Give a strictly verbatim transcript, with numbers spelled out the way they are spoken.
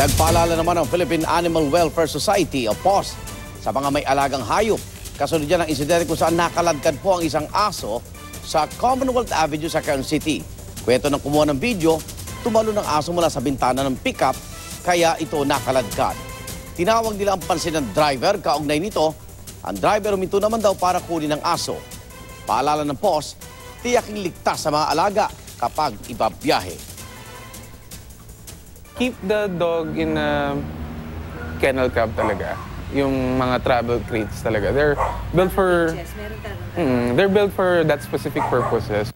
Nagpaalala naman ang Philippine Animal Welfare Society o P O S sa mga may alagang hayop. Kasunod dyan ang insidente kung saan nakaladkad po ang isang aso sa Commonwealth Avenue sa Quezon City. Kwento ng kumuha ng video, tumalo ng aso mula sa bintana ng pickup kaya ito nakaladkad. Tinawag nila ang pansin ng driver, kaugnay nito, ang driver huminto naman daw para kunin ang aso. Paalala ng P O S, tiyaking ligtas sa mga alaga kapag ibabiyahe. Keep the dog in a kennel cab talaga. Yung mga travel crates talaga. They're built for mm, they're built for that specific purposes.